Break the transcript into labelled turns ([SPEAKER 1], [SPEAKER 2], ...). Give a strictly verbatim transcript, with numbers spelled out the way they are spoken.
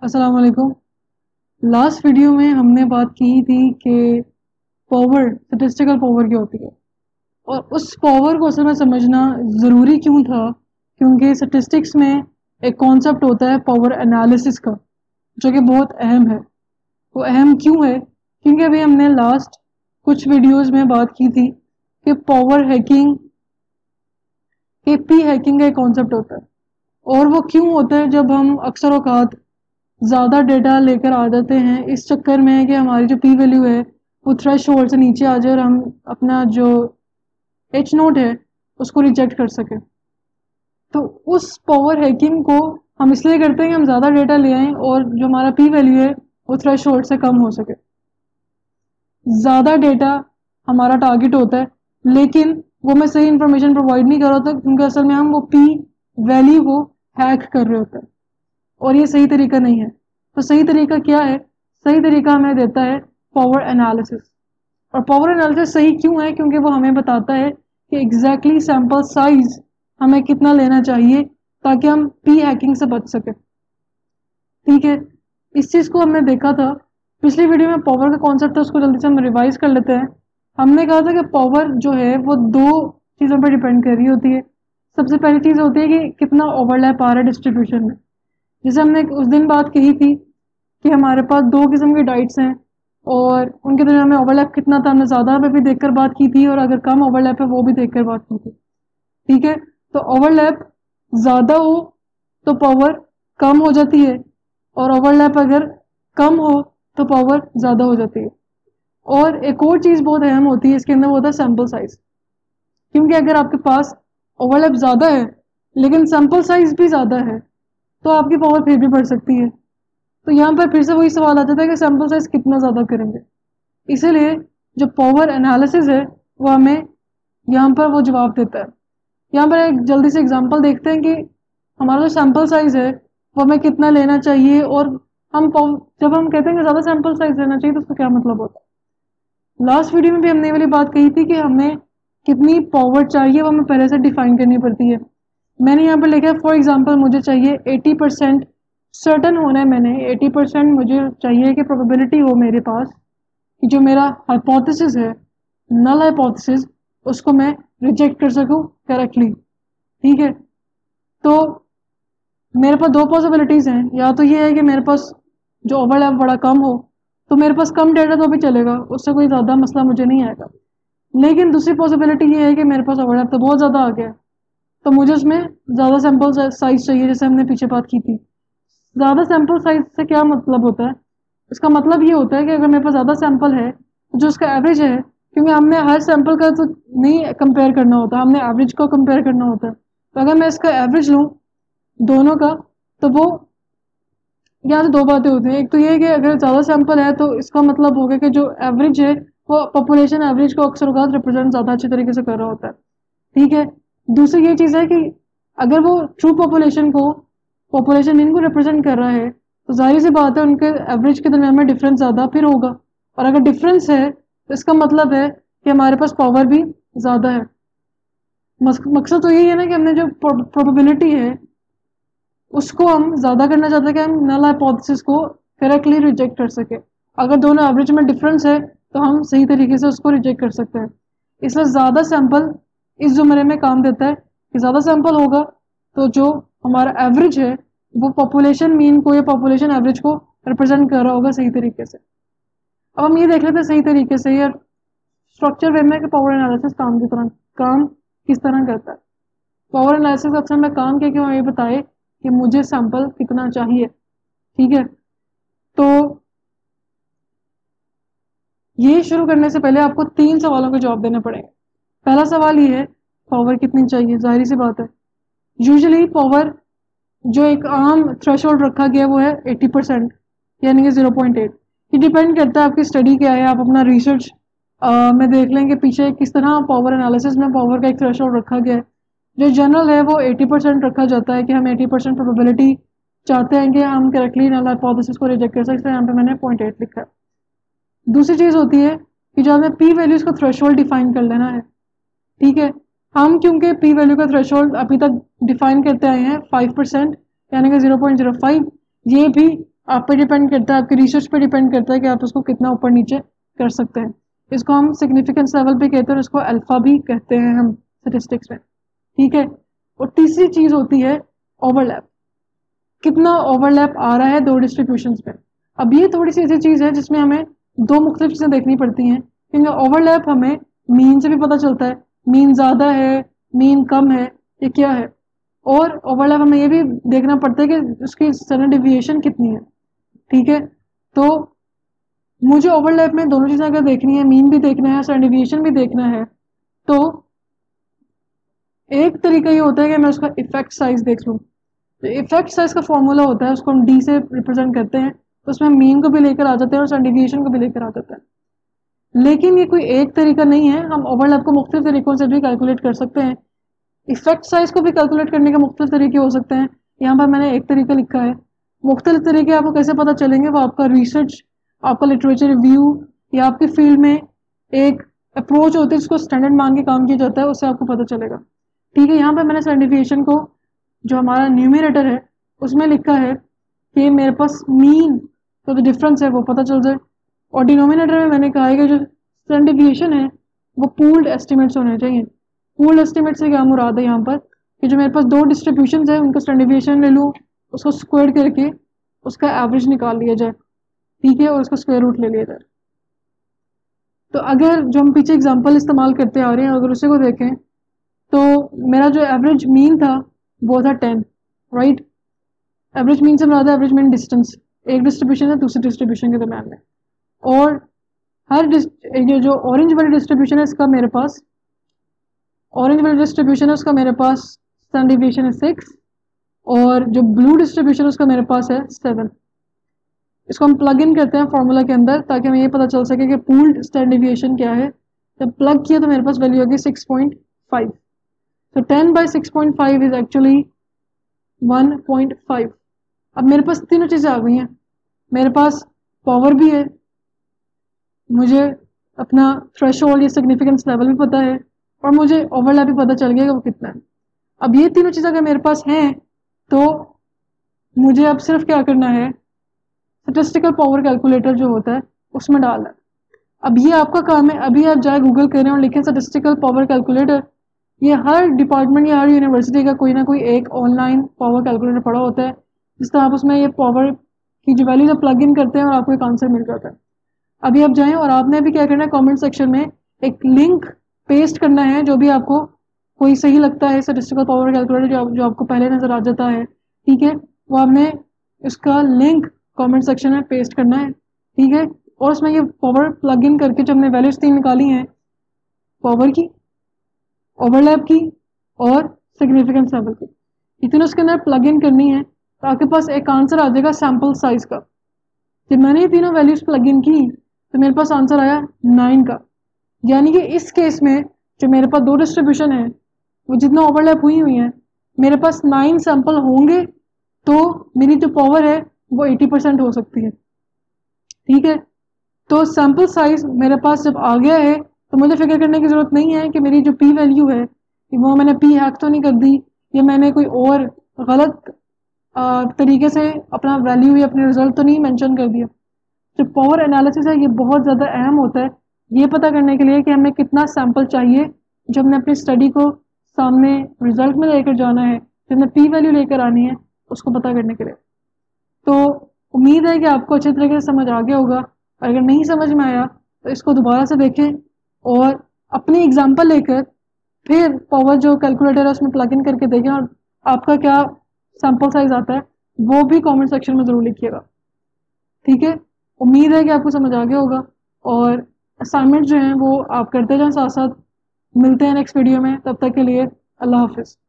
[SPEAKER 1] अस्सलाम वालेकुम। Last video में हमने बात की थी कि पावर स्टैटिस्टिकल पावर क्या होती है और उस पावर को असल में समझना ज़रूरी क्यों था, क्योंकि स्टैटिस्टिक्स में एक कॉन्सेप्ट होता है पावर एनालिसिस का, जो कि बहुत अहम है। वो अहम क्यों है? क्योंकि अभी हमने लास्ट कुछ वीडियोस में बात की थी कि पावर हैकिंग के पी हैकिंग का एक कॉन्सेप्ट होता है। और वो क्यों होता है? जब हम अक्सर औकात ज़्यादा डेटा लेकर आ जाते हैं इस चक्कर में कि हमारी जो पी वैल्यू है वो थ्रेश होल्ड से नीचे आ जाए और हम अपना जो एच नोट है उसको रिजेक्ट कर सकें। तो उस पावर हैकिंग को हम इसलिए करते हैं कि हम ज़्यादा डेटा ले आएँ और जो हमारा पी वैल्यू है वो थ्रेश होल्ड से कम हो सके। ज़्यादा डेटा हमारा टारगेट होता है, लेकिन वो मैं सही इन्फॉर्मेशन प्रोवाइड नहीं कर रहा होता, क्योंकि असल में हम वो पी वैल्यू को हैक कर रहे होते हैं और ये सही तरीका नहीं है। तो सही तरीका क्या है? सही तरीका हमें देता है पावर एनालिसिस। और पावर एनालिसिस सही क्यों है? क्योंकि वो हमें बताता है कि एग्जैक्टली सैंपल साइज हमें कितना लेना चाहिए ताकि हम पी हैकिंग से बच सकें। ठीक है, इस चीज़ को हमने देखा था पिछली वीडियो में। पावर का कॉन्सेप्ट था, उसको जल्दी से हम रिवाइज कर लेते हैं। हमने कहा था कि पावर जो है वो दो चीज़ों पर डिपेंड कर रही होती है। सबसे पहली चीज़ होती है कि कितना ओवरलैप आ रहा है डिस्ट्रीब्यूशन में। जैसे हमने उस दिन बात की थी कि हमारे पास दो किस्म की डाइट्स हैं और उनके दरमियान में ओवरलैप कितना था, हमने ज़्यादा पे भी देखकर बात की थी और अगर कम ओवरलैप है वो भी देखकर बात की थी। ठीक है, तो ओवरलैप ज़्यादा हो तो पावर कम हो जाती है और ओवरलैप अगर कम हो तो पावर ज़्यादा हो जाती है। और एक और चीज़ बहुत अहम होती है इसके अंदर, वो होता है सैम्पल साइज। क्योंकि अगर आपके पास ओवरलैप ज़्यादा है लेकिन सैम्पल साइज भी ज़्यादा है तो आपकी पावर फिर भी बढ़ सकती है। तो यहाँ पर फिर से वही सवाल आ जाता है कि सैम्पल साइज कितना ज़्यादा करेंगे। इसीलिए जो पावर एनालिसिस है वो हमें यहाँ पर वो जवाब देता है। यहाँ पर एक जल्दी से एग्जांपल देखते हैं कि हमारा जो सैम्पल साइज है वो हमें कितना लेना चाहिए। और हम जब हम कहते हैं कि ज़्यादा सैम्पल साइज लेना चाहिए तो उसका क्या मतलब होता है? लास्ट वीडियो में भी हमने ये वाली बात कही थी कि हमें कितनी पावर चाहिए वो हमें पहले से डिफाइन करनी पड़ती है। मैंने यहाँ पर लिखा है फॉर एग्जाम्पल मुझे चाहिए एटी परसेंट सर्टन होना है। मैंने एटी परसेंट मुझे चाहिए कि प्रोबेबिलिटी हो मेरे पास कि जो मेरा हाइपोथेसिस है, नल हाइपोथेसिस, उसको मैं रिजेक्ट कर सकूं करेक्टली। ठीक है, तो मेरे पास दो पॉसिबिलिटीज़ हैं। या तो ये है कि मेरे पास जो ओवरलैप बड़ा कम हो तो मेरे पास कम डेटा तो भी चलेगा, उससे कोई ज़्यादा मसला मुझे नहीं आएगा। लेकिन दूसरी पॉसिबिलिटी ये है कि मेरे पास ओवरलैप तो बहुत ज़्यादा आ गया तो मुझे उसमें ज़्यादा सैम्पल साइज चाहिए, जैसे हमने पीछे बात की थी। ज़्यादा सैम्पल साइज से क्या मतलब होता है? इसका मतलब ये होता है कि अगर मेरे पास ज़्यादा सैम्पल है तो जो उसका एवरेज है, क्योंकि हमने हर सैम्पल का तो नहीं कंपेयर करना होता, हमने एवरेज को कंपेयर करना होता है। तो अगर मैं इसका एवरेज लूँ दोनों का तो वो यहाँ से दो बातें होती हैं। एक तो ये है कि अगर ज़्यादा सैम्पल है तो इसका मतलब होगा कि जो एवरेज है वो पॉपुलेशन एवरेज को अक्सर औक़ात रिप्रेजेंट ज़्यादा अच्छी तरीके से कर रहा होता है। ठीक है, दूसरी ये चीज़ है कि अगर वो ट्रू पॉपुलेशन को पॉपुलेशन इनको रिप्रेजेंट कर रहा है तो जाहिर सी बात है उनके एवरेज के दरमियान में डिफरेंस ज़्यादा फिर होगा। और अगर डिफरेंस है तो इसका मतलब है कि हमारे पास पावर भी ज़्यादा है। मकसद तो यही है ना कि हमने जो प्रोबेबिलिटी है उसको हम ज़्यादा करना चाहते हैं कि हम नल हाइपोथेसिस को करेक्टली रिजेक्ट कर सके। अगर दोनों एवरेज में डिफरेंस है तो हम सही तरीके से उसको रिजेक्ट कर सकते हैं। इसलिए ज़्यादा सैंपल इस जुमरे में काम देता है कि ज़्यादा सैंपल होगा तो जो हमारा एवरेज है वो पॉपुलेशन मीन को या पॉपुलेशन एवरेज को रिप्रेजेंट कर रहा होगा सही तरीके से। अब हम ये देख लेते हैं सही तरीके से यार स्ट्रक्चर वे में कि पावर एनालिसिस काम की तरह काम किस तरह करता है। पावर एनालिसिस अक्सर में काम क्या क्यों ये बताए कि मुझे सैंपल कितना चाहिए। ठीक है, तो ये शुरू करने से पहले आपको तीन सवालों के जवाब देने पड़ेंगे। पहला सवाल ये है पावर कितनी चाहिए। जाहिर सी बात है यूजुअली पावर जो एक आम थ्रेशोल्ड रखा गया वो है एटी परसेंट यानी कि ज़ीरो पॉइंट एट। ये डिपेंड करता है आपकी स्टडी क्या है, आप अपना रिसर्च में देख लेंगे पीछे किस तरह पावर एनालिसिस में पावर का एक थ्रेशोल्ड रखा गया है। जो जनरल है वो एटी परसेंट रखा जाता है कि हम एटी परसेंट प्रोबेबिलिटी चाहते हैं कि हम करेक्टली नल हाइपोथेसिस को रिजेक्ट कर सकते हैं। यहाँ पे मैंने पॉइंट एट लिखा है। दूसरी चीज़ होती है कि जो हमें पी वैल्यूज़ का थ्रेशोल्ड डिफाइन कर लेना है। ठीक है, हम क्योंकि पी वैल्यू का थ्रेशोल्ड अभी तक डिफाइन करते आए हैं फाइव परसेंट यानी कि ज़ीरो पॉइंट ज़ीरो फाइव, ये भी आप पे डिपेंड करता है, आपकी रिसर्च पे डिपेंड करता है कि आप उसको कितना ऊपर नीचे कर सकते हैं। इसको हम सिग्निफिकेंस लेवल पे कहते हैं और इसको अल्फा भी कहते हैं हम स्टेटिस्टिक्स में, ठीक है। और तीसरी चीज होती है ओवरलैप, कितना ओवरलैप आ रहा है दो डिस्ट्रीब्यूशंस में। अब ये थोड़ी सी ऐसी चीज है जिसमें हमें दो मुख्तलिफ चीजें देखनी पड़ती हैं, क्योंकि ओवरलैप हमें मीन से भी पता चलता है, मीन ज्यादा है मीन कम है ये क्या है, और ओवरलैप हमें ये भी देखना पड़ता है कि उसकी स्टैंडर्ड डिविएशन कितनी है, ठीक है। तो मुझे ओवरलैप में दोनों चीजें अगर देखनी है, मीन भी देखना है स्टैंडर्ड डिविएशन भी देखना है, तो एक तरीका ये होता है कि मैं उसका इफेक्ट साइज देख लूँ। तो इफेक्ट साइज का फॉर्मूला होता है, उसको हम डी से रिप्रेजेंट करते हैं, तो उसमें मीन को भी लेकर आ जाते हैं और स्टैंडर्ड डिविएशन को भी लेकर आ जाता है। लेकिन ये कोई एक तरीका नहीं है, हम ओवरलैप को मुख्तलिफ तरीकों से भी कैलकुलेट कर सकते हैं। इफेक्ट साइज को भी कैलकुलेट करने के मुख्तलिफ तरीके हो सकते हैं। यहाँ पर मैंने एक तरीका लिखा है, मुख्तलिफ तरीके आपको कैसे पता चलेंगे, वो आपका रिसर्च, आपका लिटरेचर रिव्यू या आपकी फील्ड में एक अप्रोच होती है जिसको स्टैंडर्ड मान के काम किया जाता है, उससे आपको पता चलेगा, ठीक है। यहाँ पर मैंने स्टैंडर्ड डिविएशन को जो हमारा न्यूमरेटर है उसमें लिखा है कि मेरे पास मीन तो जो डिफरेंस है वो पता चल जाए, और डिनोमिनेटर में मैंने कहा है कि जो स्टैंडर्ड डिविएशन है वो पूल्ड एस्टिमेट्स होने चाहिए। पूल्ड एस्टिमेट से क्या मुराद है यहाँ पर कि जो मेरे पास दो डिस्ट्रीब्यूशन है उनका स्टैंडर्ड डिविएशन ले लूँ, उसको स्क्वायर करके उसका एवरेज निकाल लिया जाए, ठीक है, और उसका स्क्वायर रूट ले लिया जाए। तो अगर जो हम पीछे एग्जांपल इस्तेमाल करते आ रहे हैं अगर उसी को देखें तो मेरा जो एवरेज मीन था वो था टेन, राइट। एवरेज मीन से मुराद है एवरेज मीन डिस्टेंस एक डिस्ट्रीब्यूशन है दूसरे डिस्ट्रीब्यूशन के दरम्यान में, और हर ये जो ऑरेंज वाली डिस्ट्रीब्यूशन है इसका मेरे पास ऑरेंज वाली डिस्ट्रीब्यूशन है उसका मेरे पास स्टैंडर्ड डिविएशन है सिक्स, और जो ब्लू डिस्ट्रीब्यूशन है उसका मेरे पास है सेवन। इसको हम प्लग इन करते हैं फॉर्मूला के अंदर ताकि हमें ये पता चल सके कि पूल्ड स्टैंडर्ड डिविएशन क्या है। जब प्लग किया तो मेरे पास वैल्यू होगी सिक्स पॉइंट फाइव। तो ten by six point five is actually one point five. अब मेरे पास तीनों चीज़ें आ गई हैं, मेरे पास पावर भी है, मुझे अपना थ्रेशोल्ड या सिग्निफिकेंस लेवल भी पता है, और मुझे ओवरलैप भी पता चल गया कि वो कितना है। अब ये तीनों चीज़ें अगर मेरे पास हैं तो मुझे अब सिर्फ क्या करना है, स्टैटिस्टिकल पावर कैलकुलेटर जो होता है उसमें डालना है। अब ये आपका काम है, अभी आप जाए गूगल करें और लिखें स्टैटिस्टिकल पावर कैलकुलेटर, ये हर डिपार्टमेंट या हर यूनिवर्सिटी का कोई ना कोई एक ऑनलाइन पावर कैलकुलेटर पड़ा होता है, जिस तरह आप उसमें ये पावर की जो वैल्यूज प्लग इन करते हैं और आपको एक आंसर मिल जाता है। अभी आप जाएं और आपने अभी क्या करना है, कमेंट सेक्शन में एक लिंक पेस्ट करना है, जो भी आपको कोई सही लगता है स्टैटिस्टिकल पावर कैलकुलेटर जो, जो आपको पहले नजर आ जाता है, ठीक है, वो आपने इसका लिंक कमेंट सेक्शन में पेस्ट करना है, ठीक है। और उसमें ये पावर प्लग इन करके जो हमने वैल्यूज तीन निकाली हैं, पावर की, ओवरलैप की और सिग्निफिकेंस लेवल की, ये तीनों उसके अंदर प्लग इन करनी है, तो आपके पास एक आंसर आ जाएगा सैम्पल साइज का। जब मैंने ये तीनों वैल्यूज प्लग इन की तो मेरे पास आंसर आया नाइन का, यानी कि इस केस में जो मेरे पास दो डिस्ट्रीब्यूशन है वो जितना ओवरलैप हुई हुई है, मेरे पास नाइन सैंपल होंगे तो मेरी जो पावर है वो एटी परसेंट हो सकती है, ठीक है। तो सैंपल साइज मेरे पास जब आ गया है तो मुझे फिक्र करने की ज़रूरत नहीं है कि मेरी जो पी वैल्यू है वो मैंने पी हैक तो नहीं कर दी या मैंने कोई और गलत तरीके से अपना वैल्यू या अपने रिजल्ट तो नहीं मेंशन कर दिया। जो पावर एनालिसिस है ये बहुत ज़्यादा अहम होता है, ये पता करने के लिए कि हमें कितना सैंपल चाहिए जब हमने अपनी स्टडी को सामने रिजल्ट में लेकर जाना है, जब हमने पी वैल्यू लेकर आनी है उसको पता करने के लिए। तो उम्मीद है कि आपको अच्छे तरीके से समझ आ गया होगा, और अगर नहीं समझ में आया तो इसको दोबारा से देखें और अपनी एग्जाम्पल लेकर फिर पावर जो कैलकुलेटर है उसमें प्लग इन करके देखें, और आपका क्या सैंपल साइज आता है वो भी कमेंट सेक्शन में ज़रूर लिखिएगा, ठीक है। उम्मीद है कि आपको समझ आ गया होगा, और असाइनमेंट जो हैं वो आप करते जाएं साथ साथ। मिलते हैं नेक्स्ट वीडियो में, तब तक के लिए अल्लाह हाफिज़।